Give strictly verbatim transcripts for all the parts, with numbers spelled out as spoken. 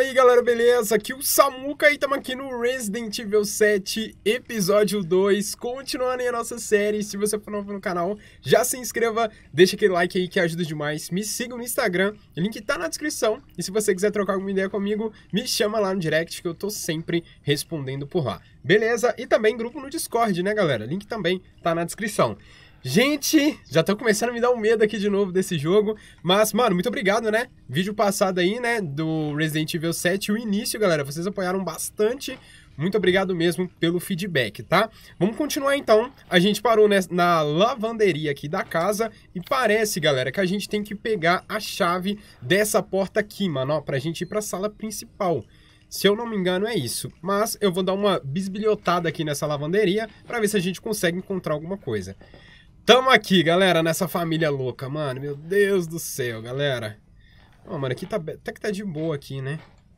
aí galera, beleza? Aqui o Samuca e estamos aqui no Resident Evil sete, episódio dois, continuando aí a nossa série. Se você for novo no canal, já se inscreva, deixa aquele like aí que ajuda demais. Me siga no Instagram, o link tá na descrição. E se você quiser trocar alguma ideia comigo, me chama lá no direct que eu tô sempre respondendo por lá. Beleza? E também grupo no Discord, né galera? Link também tá na descrição. Gente, já tô começando a me dar um medo aqui de novo desse jogo, mas, mano, muito obrigado, né? Vídeo passado aí, né, do Resident Evil sete, o início, galera, vocês apoiaram bastante, muito obrigado mesmo pelo feedback, tá? Vamos continuar então, a gente parou né, na lavanderia aqui da casa e parece, galera, que a gente tem que pegar a chave dessa porta aqui, mano, ó, pra gente ir pra sala principal. Se eu não me engano é isso, mas eu vou dar uma bisbilhotada aqui nessa lavanderia pra ver se a gente consegue encontrar alguma coisa. Tamo aqui, galera, nessa família louca, mano. Meu Deus do céu, galera. Ó, mano, aqui tá... Até que tá de boa aqui, né?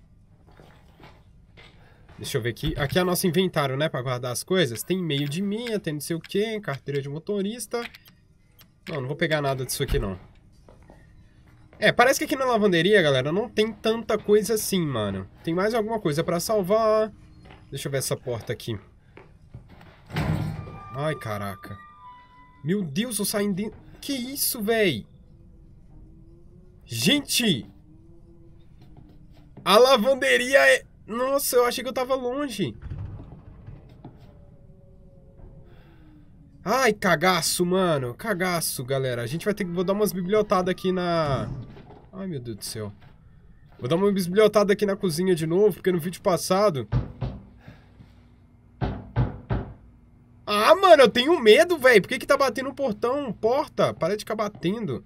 Deixa eu ver aqui. Aqui é o nosso inventário, né? Pra guardar as coisas. Tem e-mail de minha, tem não sei o quê. Carteira de motorista. Não, não vou pegar nada disso aqui, não. É, parece que aqui na lavanderia, galera, não tem tanta coisa assim, mano. Tem mais alguma coisa pra salvar. Deixa eu ver essa porta aqui. Ai, caraca. Meu Deus, eu saí dentro... Que isso, véi? Gente! A lavanderia é... Nossa, eu achei que eu tava longe. Ai, cagaço, mano. Cagaço, galera. A gente vai ter que... Vou dar umas bibliotadas aqui na... Ai, meu Deus do céu. Vou dar uma bibliotada aqui na cozinha de novo, porque no vídeo passado... Ah, mano, eu tenho medo, velho. Por que que tá batendo no portão? Porta, para de ficar batendo.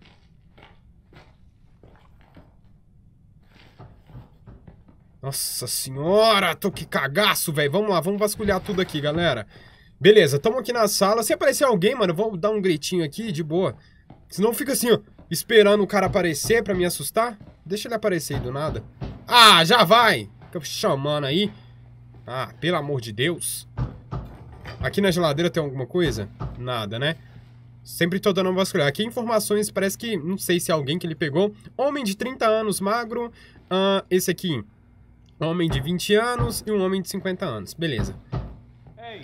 Nossa senhora, tô que cagaço, velho. Vamos lá, vamos vasculhar tudo aqui, galera. Beleza, tamo aqui na sala. Se aparecer alguém, mano, eu vou dar um gritinho aqui, de boa. Senão fica assim, ó, esperando o cara aparecer pra me assustar. Deixa ele aparecer aí do nada. Ah, já vai. Fica chamando aí. Ah, pelo amor de Deus. Aqui na geladeira tem alguma coisa? Nada, né? Sempre tô dando uma vasculhar. Aqui informações, parece que... Não sei se é alguém que ele pegou. Homem de trinta anos, magro. Uh, esse aqui. Homem de vinte anos e um homem de cinquenta anos. Beleza. Hey.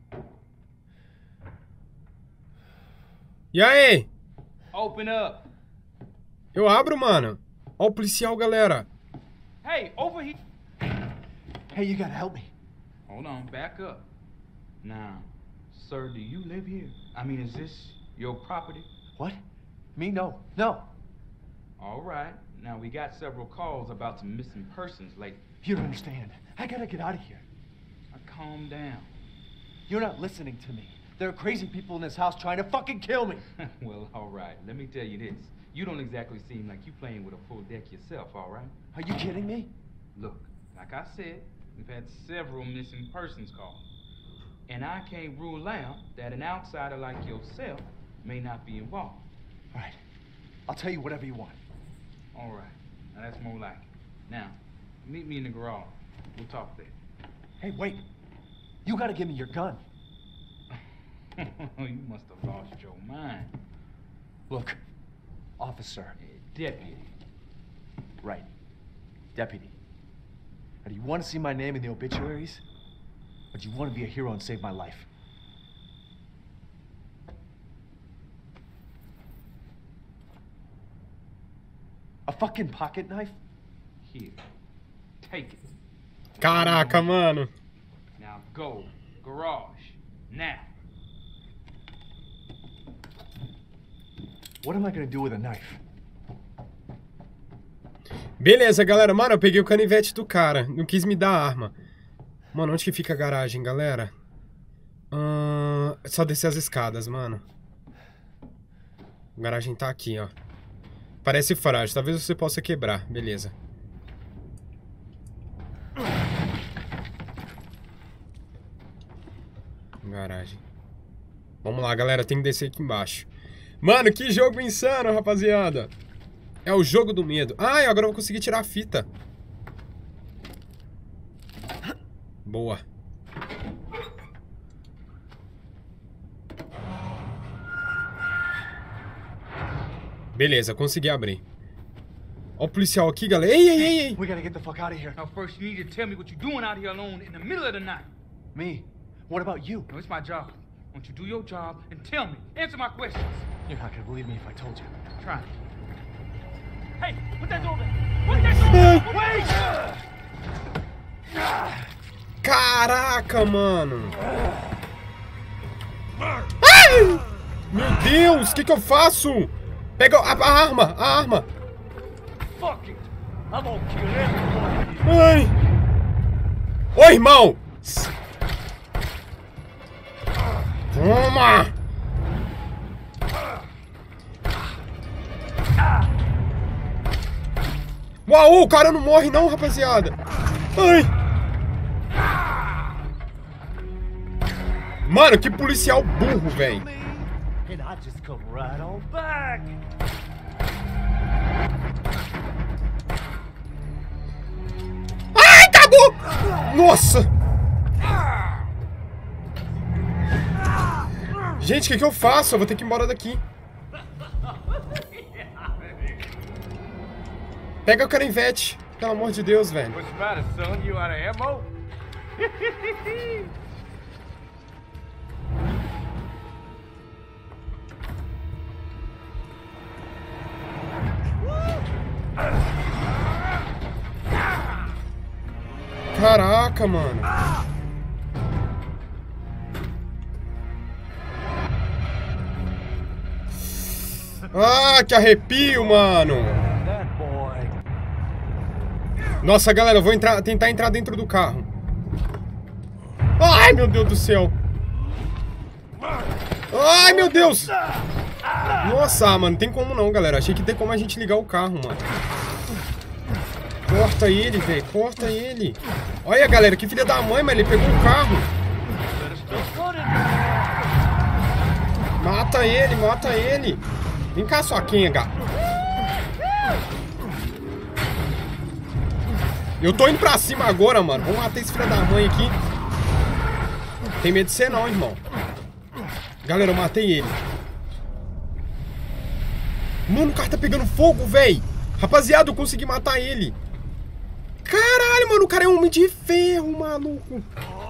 E aí? Open up. Eu abro, mano. Ó o policial, galera. Hey, over here. Hey, you gotta help me. Hold on, back up. Now, sir, do you live here? I mean, is this your property? What? Me? No. No. All right. Now, we got several calls about some missing persons lately. You don't understand. I gotta get out of here. Now, calm down. You're not listening to me. There are crazy people in this house trying to fucking kill me. Well, all right. Let me tell you this. You don't exactly seem like you playing with a full deck yourself, all right? Are you kidding me? Look, like I said, we've had several missing persons calls. And I can't rule out that an outsider like yourself may not be involved. All right. I'll tell you whatever you want. All right. Now that's more like it. Now, meet me in the garage. We'll talk there. Hey, wait. You gotta give me your gun. You must have lost your mind. Look, officer. Uh, deputy. Right. Deputy. Now, do you want to see my name in the obituaries? Or do you want to be a hero and save my life? A fucking pocket knife? Here. Take it. Caraca, mano. Now go. Garage. Now. What am I gonna do with a knife? Beleza, galera. Mano, eu peguei o canivete do cara. Não quis me dar a arma. Mano, onde que fica a garagem, galera? Uh, é só descer as escadas, mano. A garagem tá aqui, ó. Parece frágil. Talvez você possa quebrar. Beleza. Garagem. Vamos lá, galera. Tem que descer aqui embaixo. Mano, que jogo insano, rapaziada. É o jogo do medo. Ai, agora eu vou conseguir tirar a fita. Boa. Beleza, consegui abrir. Ó o policial aqui, galera. Ei, ei, ei, ei. We gotta get the fuck out of here. Now, first, you need to tell me what you're doing out here alone in the middle of the night. Me? What about you? No, it's my job. Won't you do your job and tell me? Answer my questions. You're not gonna believe me if I told you. Try. Hey, put that door back. Put that door back. Wait! Caraca, mano. Ai! Meu Deus, o que que eu faço? Pega a, a arma, a arma. Fuck it. I'm gonna kill everyone. Ai. Ô, irmão. Toma. Uau, o cara não morre não, rapaziada. Ai. Mano, que policial burro, velho. And I just come right on back. Ai, acabou! Nossa! Gente, o que que eu faço? Eu vou ter que ir embora daqui. Pega o canivete. Pelo amor de Deus, velho. What's the matter, son? You out of ammo? Caraca, mano. Ah, que arrepio, mano. Nossa, galera, eu vou entrar, tentar entrar dentro do carro. Ai, meu Deus do céu. Ai, meu Deus. Nossa, mano, não tem como não, galera. Achei que tem como a gente ligar o carro, mano. Corta ele, velho. Corta ele. Olha, galera, que filha da mãe, mas ele pegou o carro. Mata ele, mata ele. Vem cá, sua quenga. Eu tô indo pra cima agora, mano. Vamos matar esse filho da mãe aqui. Tem medo de ser não, irmão. Galera, eu matei ele. Mano, o cara tá pegando fogo, velho. Rapaziada, eu consegui matar ele. Caralho, mano, o cara é um homem de ferro, maluco.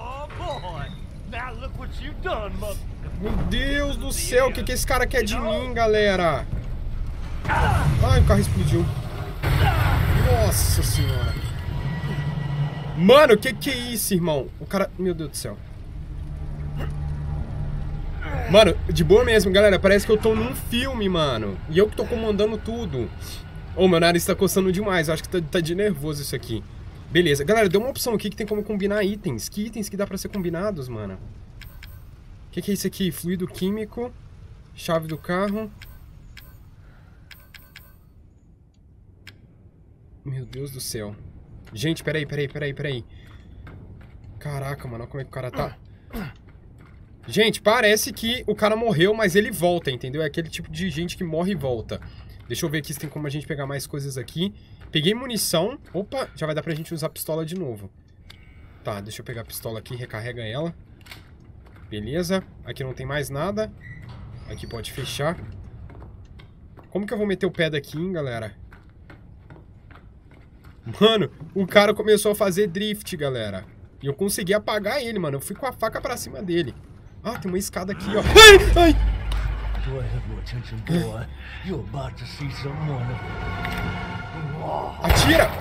Meu Deus do céu, o que que esse cara quer de mim, galera? Ai, o carro explodiu. Nossa senhora. Mano, o que que é isso, irmão? O cara... Meu Deus do céu. Mano, de boa mesmo, galera. Parece que eu tô num filme, mano. E eu que tô comandando tudo. Ô, oh, meu nariz tá coçando demais. Eu acho que tá, tá de nervoso isso aqui. Beleza. Galera, deu uma opção aqui que tem como combinar itens. Que itens que dá pra ser combinados, mano? O que que é isso aqui? Fluido químico. Chave do carro. Meu Deus do céu. Gente, peraí, peraí, peraí, peraí. Caraca, mano, olha como é que o cara tá. Gente, parece que o cara morreu, mas ele volta, entendeu? É aquele tipo de gente que morre e volta. Deixa eu ver aqui se tem como a gente pegar mais coisas aqui. Peguei munição. Opa, já vai dar pra gente usar a pistola de novo. Tá, deixa eu pegar a pistola aqui, recarrega ela. Beleza. Aqui não tem mais nada. Aqui pode fechar. Como que eu vou meter o pé daqui, hein, galera? Mano, o cara começou a fazer drift, galera. E eu consegui apagar ele, mano. Eu fui com a faca pra cima dele. Ah, tem uma escada aqui, ó. Ai, ai. Atira!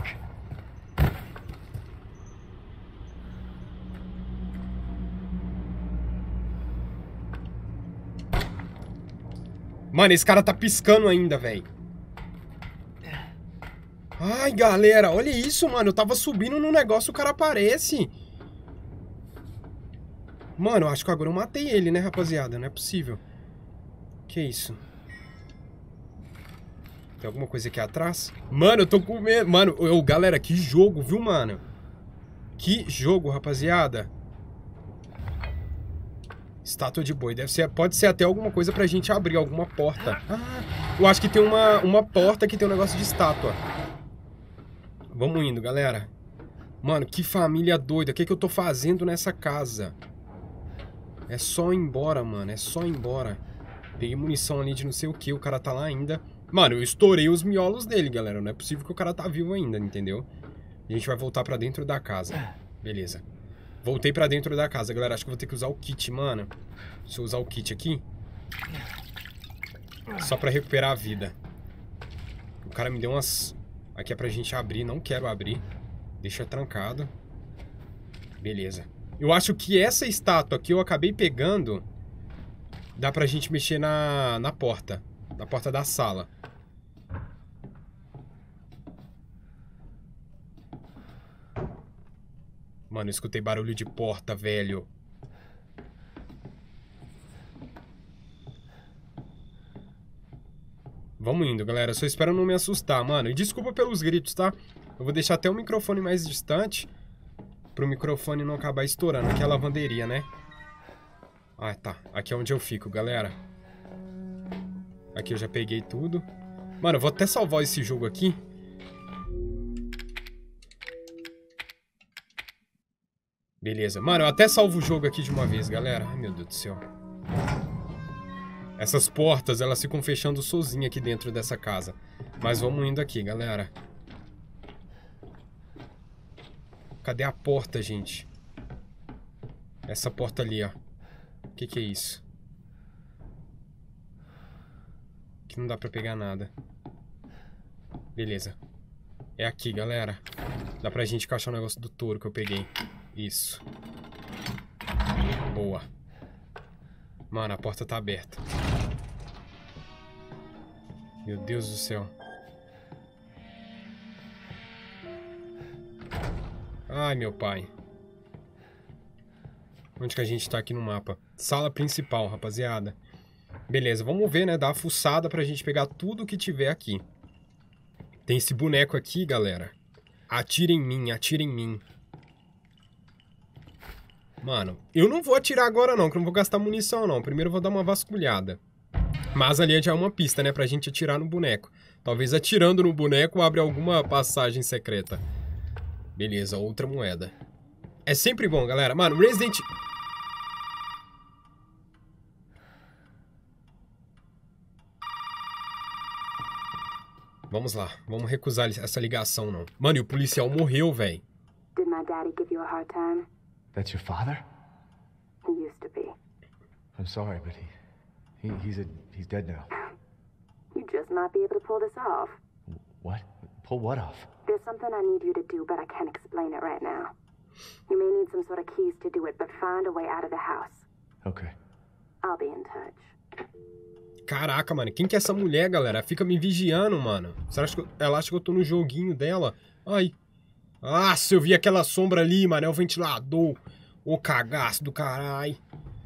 Mano, esse cara tá piscando ainda, velho. Ai, galera, olha isso, mano. Eu tava subindo num negócio e o cara aparece. Mano, eu acho que agora eu matei ele, né, rapaziada? Não é possível. Que isso? Tem alguma coisa aqui atrás? Mano, eu tô com medo. Mano, eu, galera, que jogo, viu, mano? Que jogo, rapaziada. Estátua de boi. Deve ser, pode ser até alguma coisa pra gente abrir, alguma porta. Ah, eu acho que tem uma, uma porta que tem um negócio de estátua. Vamos indo, galera. Mano, que família doida. O que, que eu tô fazendo nessa casa? É só ir embora, mano. É só ir embora. Peguei munição ali de não sei o que. O cara tá lá ainda. Mano, eu estourei os miolos dele, galera. Não é possível que o cara tá vivo ainda, entendeu? E a gente vai voltar pra dentro da casa. Beleza. Voltei pra dentro da casa, galera. Acho que eu vou ter que usar o kit, mano. Deixa eu usar o kit aqui. Só pra recuperar a vida. O cara me deu umas... Aqui é pra gente abrir. Não quero abrir. Deixa trancado. Beleza. Eu acho que essa estátua aqui eu acabei pegando. Dá pra gente mexer na, na porta. Na porta da sala. Mano, eu escutei barulho de porta, velho. Vamos indo, galera. Só espero não me assustar, mano. E desculpa pelos gritos, tá? Eu vou deixar até o microfone mais distante. Pro microfone não acabar estourando. Aqui é a lavanderia, né? Ah, tá. Aqui é onde eu fico, galera. Aqui eu já peguei tudo. Mano, eu vou até salvar esse jogo aqui. Beleza. Mano, eu até salvo o jogo aqui de uma vez, galera. Ai, meu Deus do céu. Essas portas, elas ficam fechando sozinha aqui dentro dessa casa. Mas vamos indo aqui, galera. Cadê a porta, gente? Essa porta ali, ó. O que que é isso? Aqui não dá pra pegar nada. Beleza. É aqui, galera. Dá pra gente encaixar o negócio do touro que eu peguei. Isso. Boa. Mano, a porta tá aberta. Meu Deus do céu. Ai, meu pai. Onde que a gente tá aqui no mapa? Sala principal, rapaziada. Beleza, vamos ver, né? Dar uma fuçada pra gente pegar tudo que tiver aqui. Tem esse boneco aqui, galera. Atira em mim, atira em mim. Mano, eu não vou atirar agora não, que eu não vou gastar munição não. Primeiro eu vou dar uma vasculhada. Mas ali já é uma pista, né? Pra gente atirar no boneco. Talvez atirando no boneco abre alguma passagem secreta. Beleza, outra moeda. É sempre bom, galera. Mano, Resident... Vamos lá, vamos recusar essa ligação, não. Mano, e o policial morreu, velho. Did my daddy give you a hard time? That's your father? He used to be. I'm sorry, but he, he he's a he's dead now. You just might be able to pull this off. What? Pull what off? There's something I need you to do, but I can't explain it right now. You may need some sort of keys to do it, but find a way out of the house. Okay. I'll be in touch. Caraca, mano, quem que é essa mulher, galera? Fica me vigiando, mano. Será que eu... ela acha que eu tô no joguinho dela? Ai. Ah, se eu vi aquela sombra ali, mano, é o ventilador. Ô cagaço do caralho.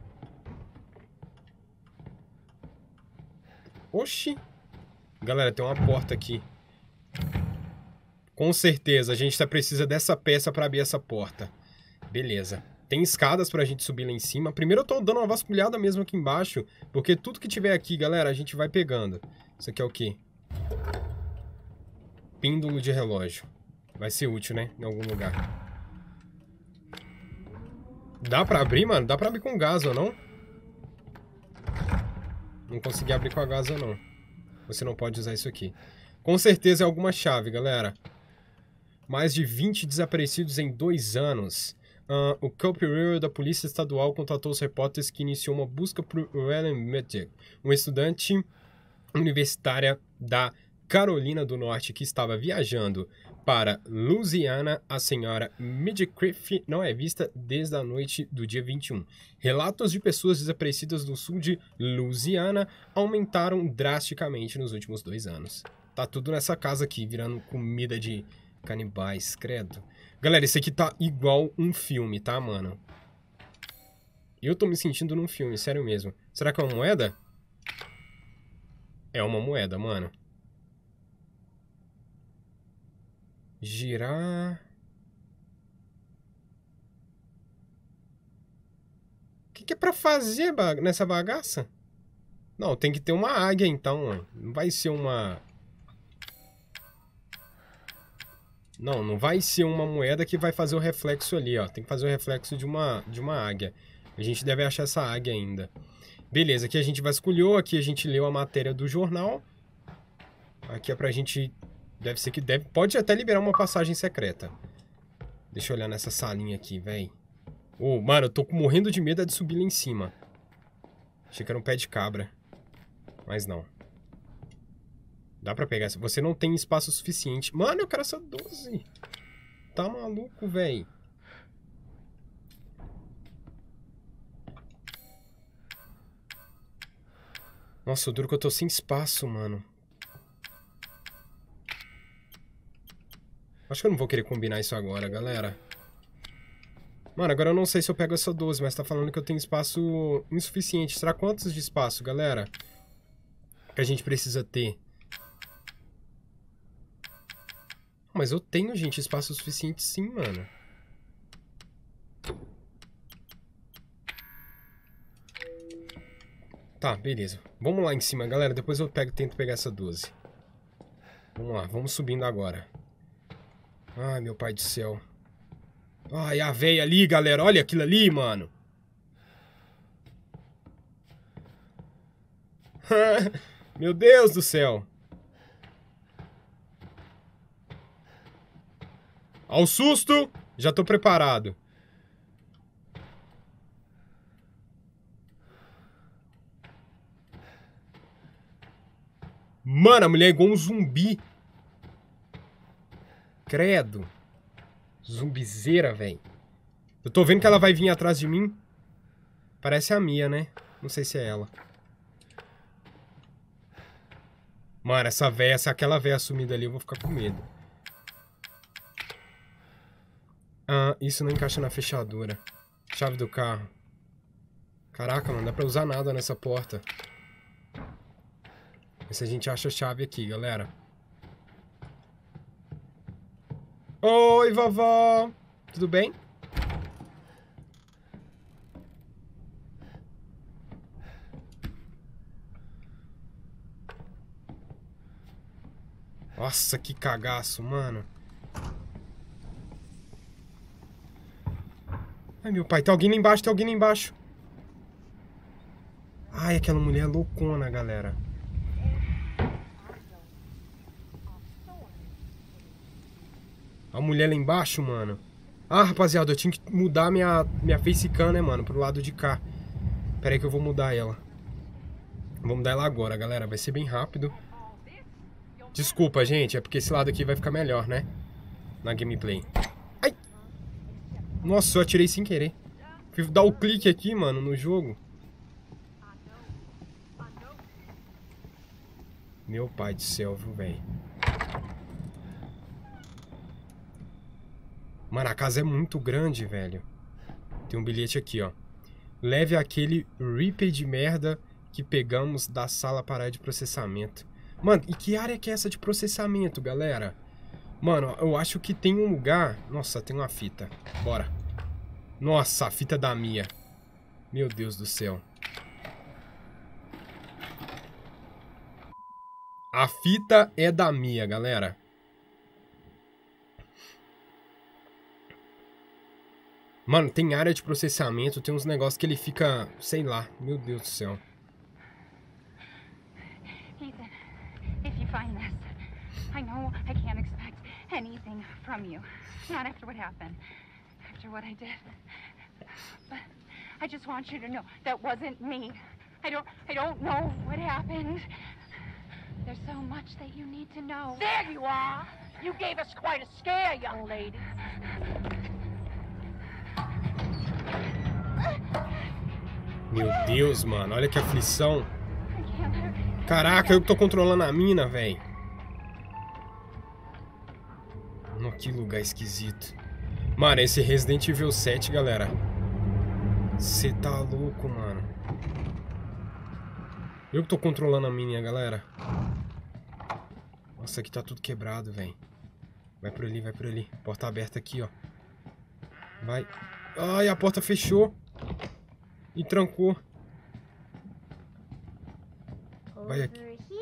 Oxi. Galera, tem uma porta aqui. Com certeza, a gente tá precisa dessa peça pra abrir essa porta. Beleza. Tem escadas pra gente subir lá em cima. Primeiro eu tô dando uma vasculhada mesmo aqui embaixo, porque tudo que tiver aqui, galera, a gente vai pegando. Isso aqui é o quê? Pêndulo de relógio. Vai ser útil, né? Em algum lugar. Dá pra abrir, mano? Dá pra abrir com gás ou não? Não consegui abrir com a gás ou não. Você não pode usar isso aqui. Com certeza é alguma chave, galera. Mais de vinte desaparecidos em dois anos. Uh, o Copyright da Polícia Estadual contatou os repórteres que iniciou uma busca por Ellen Medjugorje, uma estudante universitária da Carolina do Norte que estava viajando para Louisiana. A senhora Medjugorje não é vista desde a noite do dia vinte e um. Relatos de pessoas desaparecidas do sul de Louisiana aumentaram drasticamente nos últimos dois anos. Tá tudo nessa casa aqui, virando comida de canibais, credo. Galera, esse aqui tá igual um filme, tá, mano? Eu tô me sentindo num filme, sério mesmo. Será que é uma moeda? É uma moeda, mano. Girar... O que, que é pra fazer bag... nessa bagaça? Não, tem que ter uma águia, então, mano. Não vai ser uma... Não, não vai ser uma moeda que vai fazer o reflexo ali, ó. Tem que fazer o reflexo de uma, de uma águia. A gente deve achar essa águia ainda. Beleza, aqui a gente vasculhou, aqui a gente leu a matéria do jornal. Aqui é pra gente... Deve ser que deve... Pode até liberar uma passagem secreta. Deixa eu olhar nessa salinha aqui, véi. Ô, oh, mano, eu tô morrendo de medo de subir lá em cima. Achei que era um pé de cabra. Mas não. Dá pra pegar essa. Você não tem espaço suficiente. Mano, eu quero essa doze. Tá maluco, véi. Nossa, o duro que eu tô sem espaço, mano. Acho que eu não vou querer combinar isso agora, galera. Mano, agora eu não sei se eu pego essa doze, mas tá falando que eu tenho espaço insuficiente. Será quantos de espaço, galera? Que a gente precisa ter? Mas eu tenho, gente, espaço suficiente sim, mano. Tá, beleza. Vamos lá em cima, galera. Depois eu pego, tento pegar essa doze. Vamos lá, vamos subindo agora. Ai, meu pai do céu. Ai, a véia ali, galera. Olha aquilo ali, mano. Meu Deus do céu. Ao susto, já tô preparado. Mano, a mulher é igual um zumbi. Credo. Zumbizeira, velho. Eu tô vendo que ela vai vir atrás de mim. Parece a Mia, né? Não sei se é ela. Mano, essa véia, se aquela véia sumida ali, eu vou ficar com medo. Ah, isso não encaixa na fechadura. Chave do carro. Caraca, não dá pra usar nada nessa porta. Vê se a gente acha a chave aqui, galera. Oi, vovó. Tudo bem? Nossa, que cagaço, mano. Ai, meu pai, tem alguém lá embaixo, tem alguém lá embaixo. Ai, aquela mulher é loucona, galera. A mulher lá embaixo, mano. Ah, rapaziada, eu tinha que mudar minha, minha facecam, né, mano, pro lado de cá. Pera aí que eu vou mudar ela. Vou mudar ela agora, galera. Vai ser bem rápido. Desculpa, gente. É porque esse lado aqui vai ficar melhor, né? Na gameplay. Ai! Nossa, eu atirei sem querer. Fui dar o clique aqui, mano, no jogo. Meu pai do céu, viu, velho? Mano, a casa é muito grande, velho. Tem um bilhete aqui, ó. Leve aquele Reaper de merda que pegamos da sala para de processamento. Mano, e que área que é essa de processamento, galera? Mano, eu acho que tem um lugar... Nossa, tem uma fita. Bora. Nossa, a fita da Mia. Meu Deus do céu. A fita é da Mia, galera. Mano, tem área de processamento, tem uns negócios que ele fica... Sei lá, meu Deus do céu. Ethan, if you find this, I know I can't expect anything from you. Not after what happened. After what I did. But I just want you to know that wasn't me. I don't, I don't know what happened. There's so much that you need to know. There you are! You gave us quite a scare, young lady. Meu Deus, mano. Olha que aflição. Caraca, eu que tô controlando a mina, velho. Que lugar esquisito. Mano, esse Resident Evil sete, galera. Você tá louco, mano. Eu que tô controlando a mina, galera. Nossa, aqui tá tudo quebrado, velho. Vai por ali, vai por ali. Porta aberta aqui, ó. Vai. Ai, a porta fechou. E trancou. Vai aqui.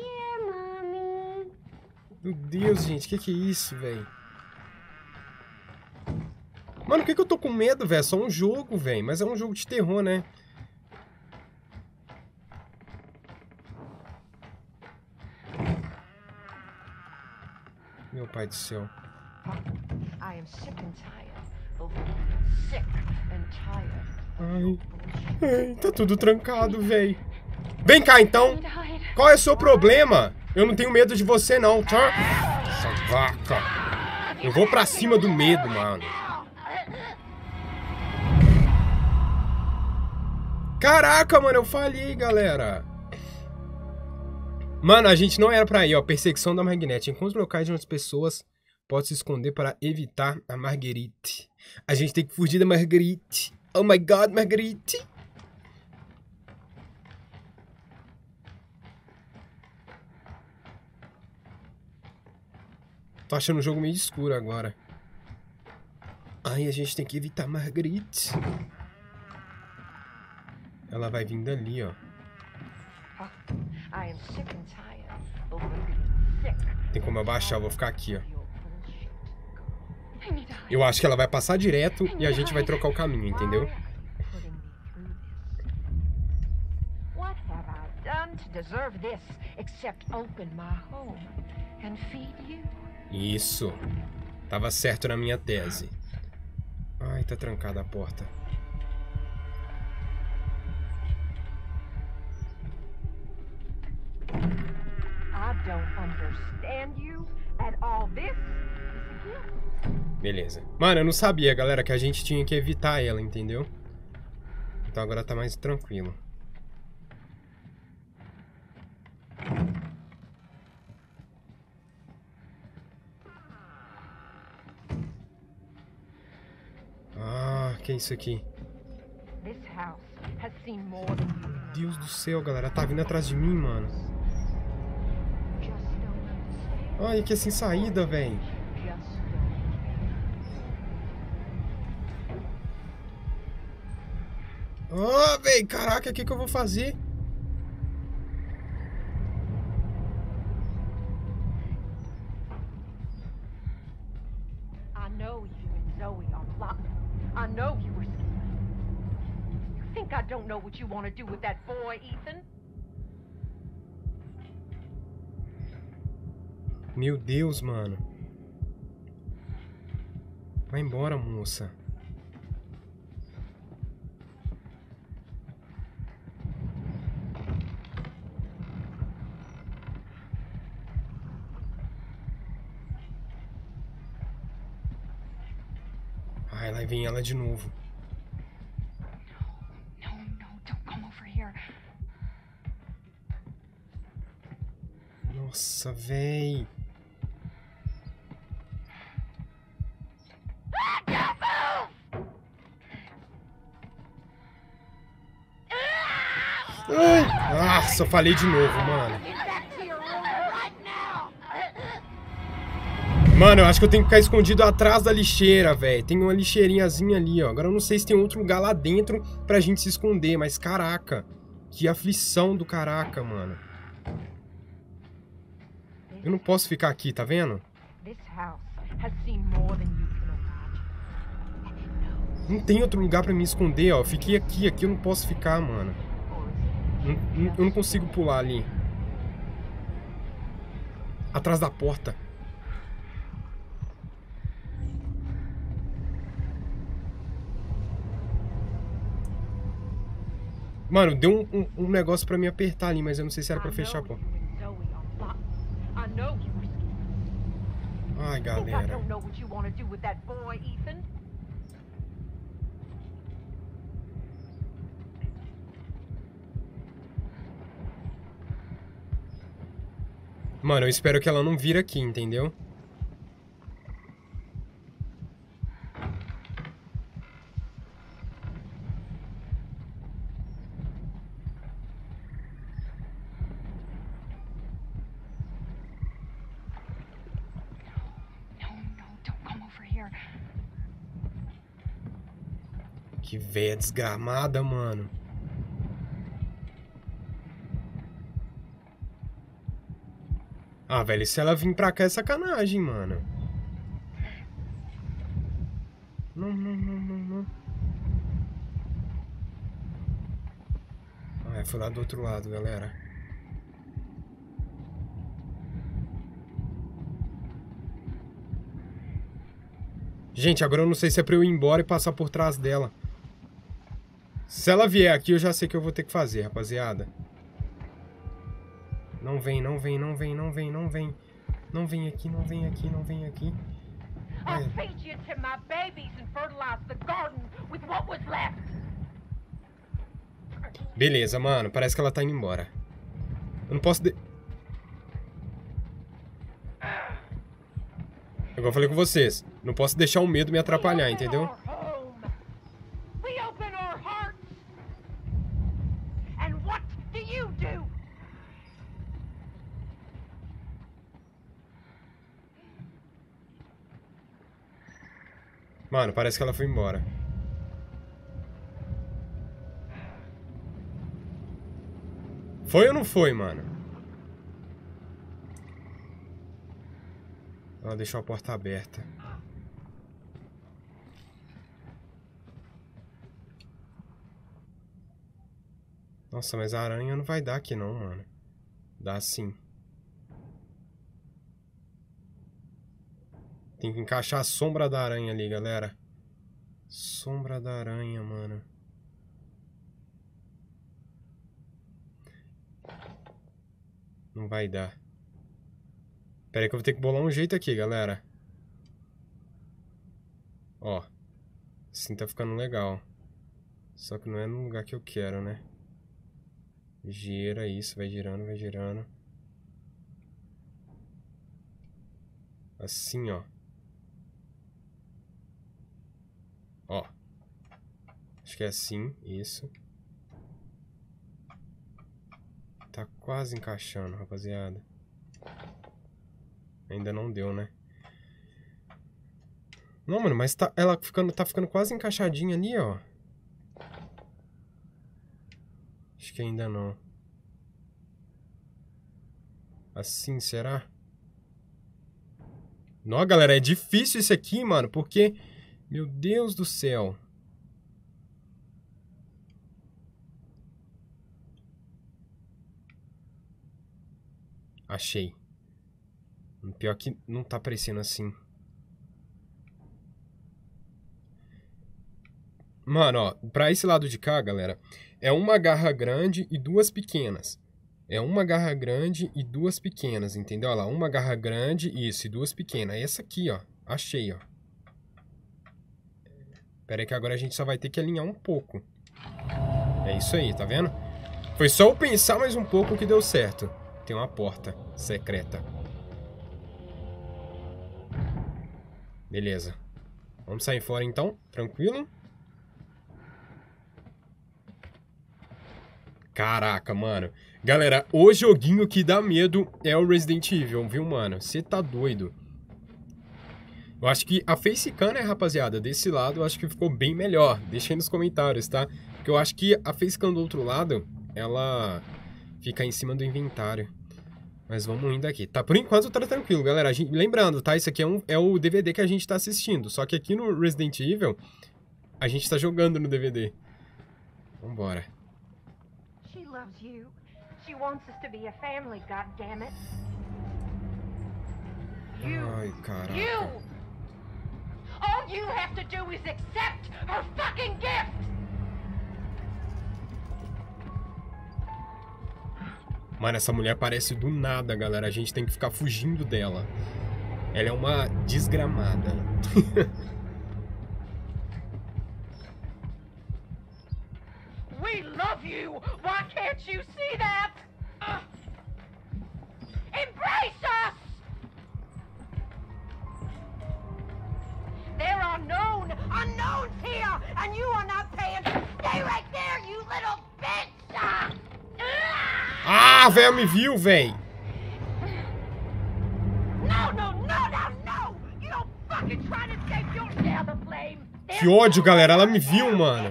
Meu Deus, gente. Que que é isso, velho? Mano, por que que eu tô com medo, velho? É só um jogo, velho. Mas é um jogo de terror, né? Meu pai do céu. I am sick and tired of being sick and tired. Ai, ai, tá tudo trancado, véi. Vem cá, então. Qual é o seu problema? Eu não tenho medo de você, não, tá? Essa vaca. Eu vou pra cima do medo, mano. Caraca, mano, eu falhei, galera. Mano, a gente não era pra ir, ó. Perseguição da Marguerite. Encontre locais de onde as pessoas podem se esconder para evitar a Marguerite. A gente tem que fugir da Marguerite. Oh my God, Marguerite. Tô achando o jogo meio escuro agora. Ai, a gente tem que evitar a Marguerite. Ela vai vindo ali, ó. Tem como abaixar, eu vou ficar aqui, ó. Eu acho que ela vai passar direto e a gente vai trocar o caminho, entendeu? Isso. Tava certo na minha tese. Ai, tá trancada a porta. Beleza. Mano, eu não sabia, galera, que a gente tinha que evitar ela, entendeu? Então agora tá mais tranquilo. Ah, que é isso aqui? Deus do céu, galera. Tá vindo atrás de mim, mano. Ai, que é sem saída, velho. Ah, velho, caraca, o que que eu vou fazer? I know you and Zoe are plotting. I know you were scheming. You think I don't know what you want to do with that boy, Ethan? Meu Deus, mano. Vai embora, moça. Ai, lá vem ela de novo. No, no, don't come over here. Nossa, véi. Ai, nossa, eu falei de novo, mano. Mano, eu acho que eu tenho que ficar escondido atrás da lixeira, velho. Tem uma lixeirinhazinha ali, ó. Agora eu não sei se tem outro lugar lá dentro pra gente se esconder, mas caraca. Que aflição do caraca, mano. Eu não posso ficar aqui, tá vendo? Não tem outro lugar pra me esconder, ó. Eu fiquei aqui, aqui eu não posso ficar, mano. Eu não consigo pular ali. Atrás da porta. Mano, deu um, um, um negócio pra me apertar ali, mas eu não sei se era pra fechar a porta. Ai, galera. Mano, eu espero que ela não vire aqui, entendeu? Que véia desgramada, mano. Ah, velho, se ela vir pra cá é sacanagem, mano. Não, não, não, não, não. Ah, foi lá do outro lado, galera. Gente, agora eu não sei se é pra eu ir embora e passar por trás dela. Se ela vier aqui, eu já sei o que eu vou ter que fazer, rapaziada. Não vem, não vem, não vem, não vem, não vem. Não vem aqui, não vem aqui, não vem aqui. I'll feed you to my babies and fertilize the garden with what was left. Beleza, mano. Parece que ela tá indo embora. Eu não posso... De... Igual eu falei com vocês. Não posso deixar o medo me atrapalhar, entendeu? We open our hearts. And what do you do? Mano, parece que ela foi embora. Foi ou não foi, mano? Ela deixou a porta aberta. Nossa, mas a aranha não vai dar aqui não, mano. Dá sim. Tem que encaixar a sombra da aranha ali, galera. Sombra da aranha, mano. Não vai dar. Pera aí que eu vou ter que bolar um jeito aqui, galera. Ó. Assim tá ficando legal. Só que não é no lugar que eu quero, né? Gira isso, vai girando, vai girando. Assim, ó. Ó. Acho que é assim, isso. Tá quase encaixando, rapaziada. Ainda não deu, né? Não, mano, mas tá, ela ficando, tá ficando quase encaixadinha ali, ó. Acho que ainda não. Assim, será? Não, galera, é difícil isso aqui, mano, porque... Meu Deus do céu. Achei. Pior que não tá parecendo assim. Mano, ó, pra esse lado de cá, galera, é uma garra grande e duas pequenas. É uma garra grande e duas pequenas, entendeu? Olha lá, uma garra grande, isso, e duas pequenas. Essa aqui, ó, achei, ó. Pera aí que agora a gente só vai ter que alinhar um pouco. É isso aí, tá vendo? Foi só eu pensar mais um pouco que deu certo. Tem uma porta secreta. Beleza. Vamos sair fora então, tranquilo? Caraca, mano. Galera, o joguinho que dá medo é o Resident Evil, viu, mano? Você tá doido. Eu acho que a facecam, né, rapaziada, desse lado eu acho que ficou bem melhor. Deixa aí nos comentários, tá? Porque eu acho que a facecam do outro lado, ela fica em cima do inventário. Mas vamos indo aqui. Tá, por enquanto tá tranquilo, galera. A gente, lembrando, tá? Isso aqui é, um, é o D V D que a gente tá assistindo. Só que aqui no Resident Evil, a gente tá jogando no D V D. Vambora. She loves you. She wants us to be a family, goddammit. You. Ai, caraca. You. All you have to do is accept her fucking gift. Mano, essa mulher aparece do nada, galera. A gente tem que ficar fugindo dela. Ela é uma desgramada. We love you. Why can't you see that? Uh, embrace us. There are known unknowns here, and you are not paying. Stay right there, you little bitch. Uh, Ah, velho, me viu, velho. No, no, no, no, no! You don't fucking try to escape your share the flame. Que ódio, galera. Ela me viu, mano.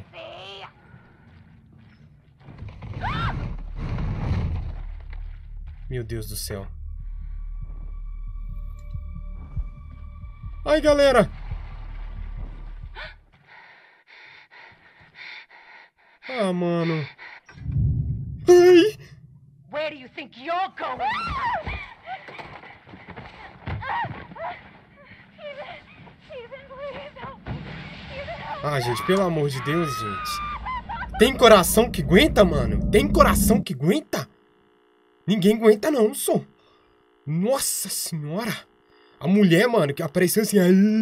Meu Deus do céu. Ai, galera. Ah, mano. Ai. Where do you think you're going? Ethan, Ethan, please. Ah, gente, pelo amor de Deus, gente. Tem coração que aguenta, mano? Tem coração que aguenta? Ninguém aguenta não, só. Nossa senhora. A mulher, mano, que apareceu assim...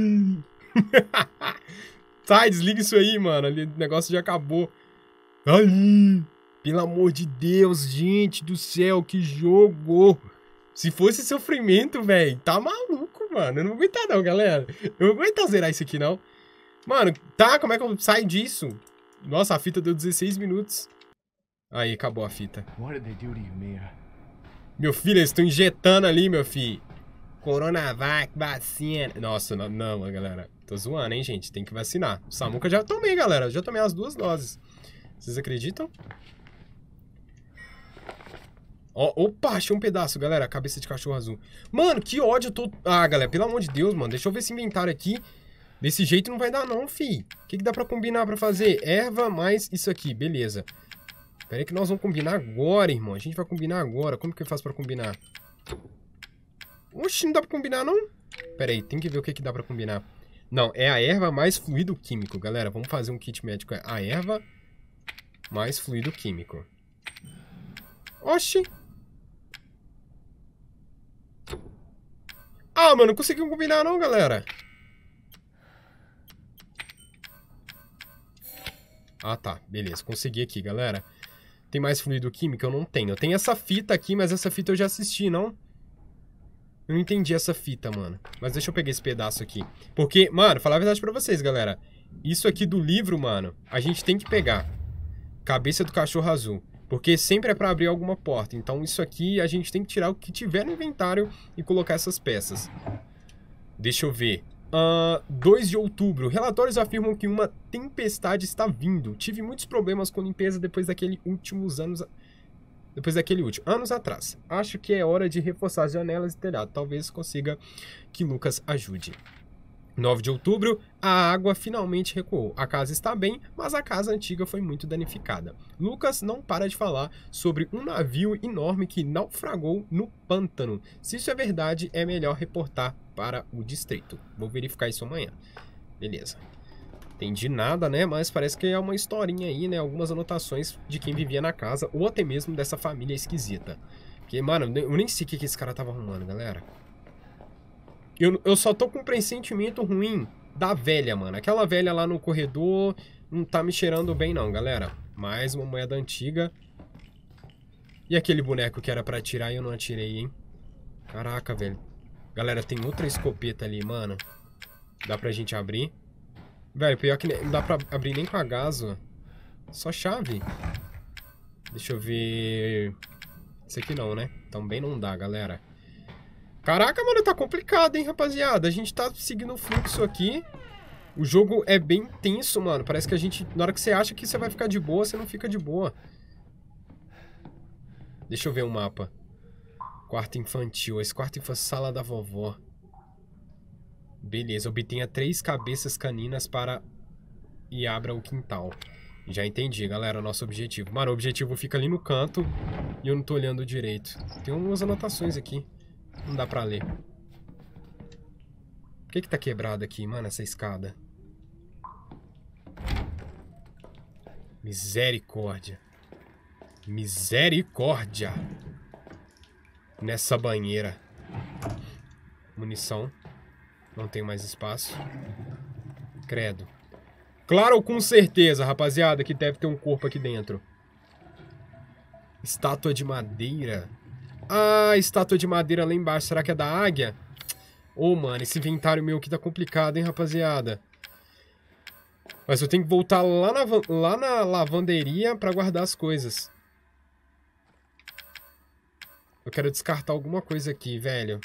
Sai, desliga isso aí, mano. Ali, o negócio já acabou. Ai, pelo amor de Deus, gente do céu, que jogo. Se fosse sofrimento, velho, tá maluco, mano. Eu não vou aguentar não, galera. Eu não vou aguentar zerar isso aqui, não. Mano, tá, como é que eu saio disso? Nossa, a fita deu dezesseis minutos. Aí, acabou a fita. What did they do to you, Mia? Meu filho, eles estão injetando ali, meu filho. Coronavac, vacina. Nossa, não, não, galera. Tô zoando, hein, gente. Tem que vacinar. O Samuca já tomei, galera. Já tomei as duas doses. Vocês acreditam? Ó, opa, achei um pedaço, galera. Cabeça de cachorro azul. Mano, que ódio eu tô... Ah, galera, pelo amor de Deus, mano. Deixa eu ver esse inventário aqui. Desse jeito não vai dar não, fi. O que, que dá pra combinar pra fazer? Erva mais isso aqui, beleza. Pera aí que nós vamos combinar agora, irmão. A gente vai combinar agora. Como que eu faço pra combinar? Oxi, não dá pra combinar, não? Pera aí, tem que ver o que, que dá pra combinar. Não, é a erva mais fluido químico, galera. Vamos fazer um kit médico. É a erva mais fluido químico. Oxi. Ah, mano, não conseguiu combinar não, galera. Ah, tá. Beleza. Consegui aqui, galera. Tem mais fluido químico? Eu não tenho. Eu tenho essa fita aqui, mas essa fita eu já assisti, não? Eu não entendi essa fita, mano. Mas deixa eu pegar esse pedaço aqui. Porque, mano, falar a verdade pra vocês, galera. Isso aqui do livro, mano, a gente tem que pegar. Cabeça do cachorro azul. Porque sempre é pra abrir alguma porta. Então isso aqui a gente tem que tirar o que tiver no inventário e colocar essas peças. Deixa eu ver. Uh, dois de outubro. Relatórios afirmam que uma tempestade está vindo. Tive muitos problemas com limpeza depois daquele últimos anos... Depois daquele último. Anos atrás. Acho que é hora de reforçar as janelas e telhado. Talvez consiga que Lucas ajude. nove de outubro. A água finalmente recuou. A casa está bem, mas a casa antiga foi muito danificada. Lucas não para de falar sobre um navio enorme que naufragou no pântano. Se isso é verdade, é melhor reportar para o distrito. Vou verificar isso amanhã. Beleza. Entendi nada, né? Mas parece que é uma historinha aí, né? Algumas anotações de quem vivia na casa, ou até mesmo dessa família esquisita. Porque, mano, eu nem sei o que esse cara tava arrumando, galera. Eu, eu só tô com um pressentimento ruim da velha, mano. Aquela velha lá no corredor não tá me cheirando bem, não, galera. Mais uma moeda antiga. E aquele boneco que era pra atirar e eu não atirei, hein? Caraca, velho. Galera, tem outra escopeta ali, mano. Dá pra gente abrir? Velho, pior que não dá pra abrir nem com a gaso. Só chave. Deixa eu ver... Esse aqui não, né? Também não dá, galera. Caraca, mano, tá complicado, hein, rapaziada. A gente tá seguindo o fluxo aqui. O jogo é bem tenso, mano. Parece que a gente... Na hora que você acha que você vai ficar de boa, você não fica de boa. Deixa eu ver o mapa. Quarto infantil. Esse quarto infantil, sala da vovó. Beleza, obtenha três cabeças caninas para... E abra o quintal. Já entendi, galera, nosso objetivo. Mano, o objetivo fica ali no canto e eu não tô olhando direito. Tem umas anotações aqui. Não dá pra ler. Por que que tá quebrado aqui, mano, essa escada? Misericórdia. Misericórdia. Nessa banheira. Munição. Não tem mais espaço. Credo. Claro, com certeza, rapaziada, que deve ter um corpo aqui dentro. Estátua de madeira. Ah, estátua de madeira lá embaixo. Será que é da águia? Ô, oh, mano, esse inventário meu aqui tá complicado, hein, rapaziada. Mas eu tenho que voltar lá na, lá na lavanderia pra guardar as coisas. Eu quero descartar alguma coisa aqui, velho.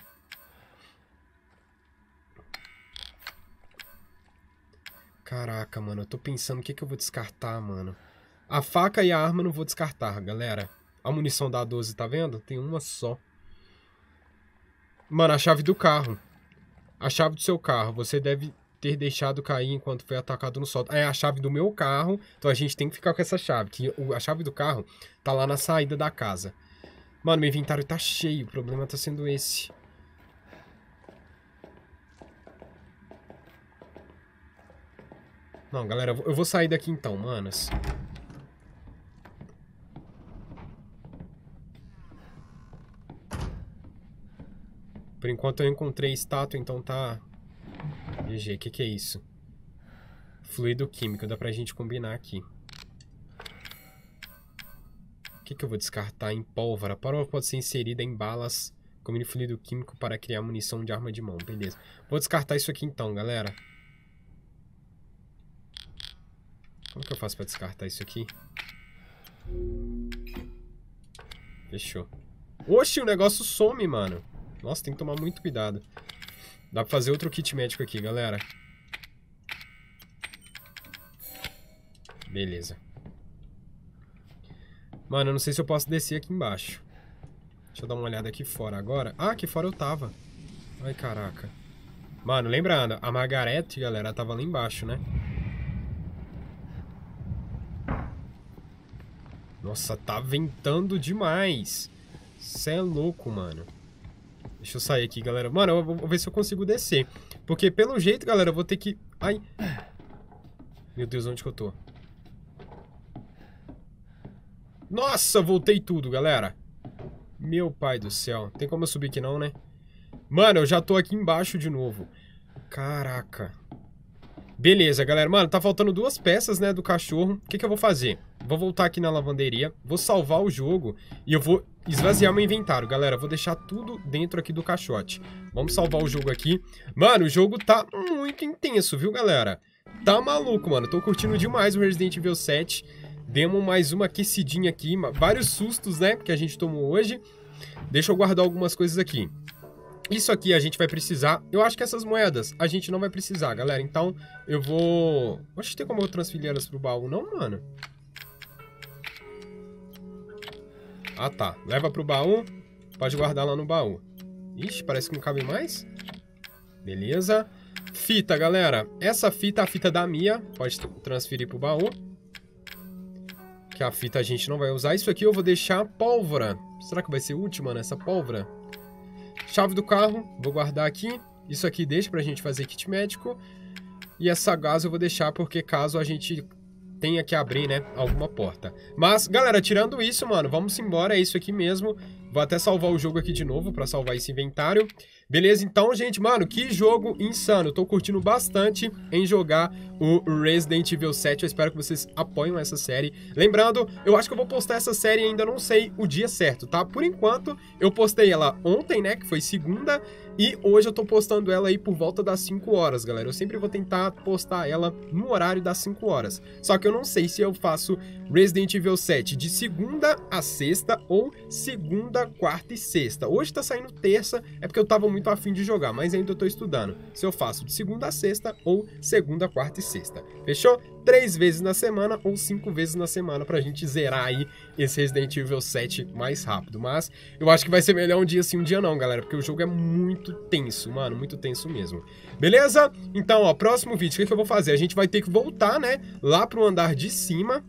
Caraca, mano, eu tô pensando o que que eu vou descartar, mano. A faca e a arma eu não vou descartar, galera. A munição da doze, tá vendo? Tem uma só. Mano, a chave do carro. A chave do seu carro. Você deve ter deixado cair enquanto foi atacado no sótão. É a chave do meu carro. Então a gente tem que ficar com essa chave. Que a chave do carro tá lá na saída da casa. Mano, meu inventário tá cheio. O problema tá sendo esse. Não, galera, eu vou sair daqui então, manos. Por enquanto eu encontrei estátua, então tá... G G, o que que é isso? Fluido químico, dá pra gente combinar aqui. O que que eu vou descartar em pólvora? A pólvora pode ser inserida em balas como fluido químico para criar munição de arma de mão, beleza. Vou descartar isso aqui então, galera. Como que eu faço pra descartar isso aqui? Fechou. Oxi, o negócio some, mano. Nossa, tem que tomar muito cuidado. Dá pra fazer outro kit médico aqui, galera. Beleza. Mano, eu não sei se eu posso descer aqui embaixo. Deixa eu dar uma olhada aqui fora agora. Ah, aqui fora eu tava. Ai, caraca. Mano, lembrando, a Margarete, galera, tava lá embaixo, né? Nossa, tá ventando demais. Cê é louco, mano. Deixa eu sair aqui, galera. Mano, eu vou ver se eu consigo descer. Porque, pelo jeito, galera, eu vou ter que... Ai. Meu Deus, onde que eu tô? Nossa, voltei tudo, galera. Meu pai do céu. Tem como eu subir aqui não, né? Mano, eu já tô aqui embaixo de novo. Caraca. Beleza, galera. Mano, tá faltando duas peças, né, do cachorro. O que que eu vou fazer? Vou voltar aqui na lavanderia. Vou salvar o jogo. E eu vou esvaziar meu inventário, galera. Vou deixar tudo dentro aqui do caixote. Vamos salvar o jogo aqui. Mano, o jogo tá muito intenso, viu, galera? Tá maluco, mano. Tô curtindo demais o Resident Evil sete. Demos mais uma aquecidinha aqui. Vários sustos, né, que a gente tomou hoje. Deixa eu guardar algumas coisas aqui. Isso aqui a gente vai precisar. Eu acho que essas moedas a gente não vai precisar, galera. Então, eu vou... Acho que tem como eu transferir elas pro baú, não, mano? Ah, tá. Leva pro baú. Pode guardar lá no baú. Ixi, parece que não cabe mais. Beleza. Fita, galera. Essa fita é a fita da Mia. Pode transferir pro baú. Que a fita a gente não vai usar. Isso aqui eu vou deixar pólvora. Será que vai ser útil, mano, essa pólvora? Chave do carro, vou guardar aqui. Isso aqui deixa pra gente fazer kit médico. E essa gás eu vou deixar porque caso a gente tenha que abrir, né, alguma porta. Mas, galera, tirando isso, mano, vamos embora. É isso aqui mesmo. Vou até salvar o jogo aqui de novo pra salvar esse inventário. Beleza? Então, gente, mano, que jogo insano. Tô curtindo bastante em jogar o Resident Evil sete. Eu espero que vocês apoiem essa série. Lembrando, eu acho que eu vou postar essa série ainda não sei o dia certo, tá? Por enquanto, eu postei ela ontem, né, que foi segunda. E hoje eu tô postando ela aí por volta das cinco horas, galera. Eu sempre vou tentar postar ela no horário das cinco horas. Só que eu não sei se eu faço Resident Evil sete de segunda a sexta ou segunda, quarta e sexta. Hoje tá saindo terça, é porque eu tava muito afim de jogar, mas ainda eu tô estudando. Se eu faço de segunda a sexta ou segunda, quarta e sexta. Fechou? Três vezes na semana ou cinco vezes na semana pra gente zerar aí esse Resident Evil sete mais rápido. Mas eu acho que vai ser melhor um dia sim, um dia não, galera, porque o jogo é muito tenso, mano, muito tenso mesmo. Beleza? Então, ó, próximo vídeo, o que, que eu vou fazer? A gente vai ter que voltar, né, lá pro andar de cima.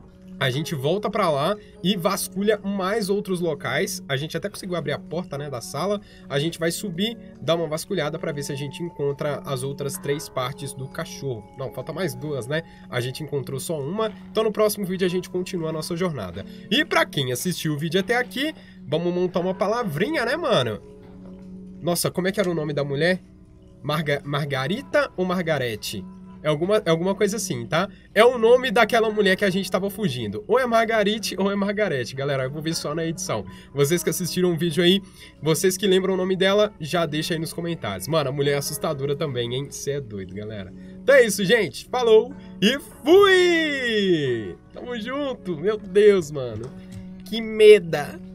A gente volta pra lá e vasculha mais outros locais. A gente até conseguiu abrir a porta, né, da sala. A gente vai subir, dar uma vasculhada pra ver se a gente encontra as outras três partes do cachorro. Não, falta mais duas, né? A gente encontrou só uma. Então no próximo vídeo a gente continua a nossa jornada. E pra quem assistiu o vídeo até aqui, vamos montar uma palavrinha, né, mano? Nossa, como é que era o nome da mulher? Marga Margarita ou Margarete? É alguma, é alguma coisa assim, tá? É o nome daquela mulher que a gente tava fugindo. Ou é Margarite ou é Margarete, galera. Eu vou ver só na edição. Vocês que assistiram o vídeo aí, vocês que lembram o nome dela, já deixa aí nos comentários. Mano, a mulher é assustadora também, hein? Cê é doido, galera. Então é isso, gente. Falou e fui! Tamo junto! Meu Deus, mano. Que meda!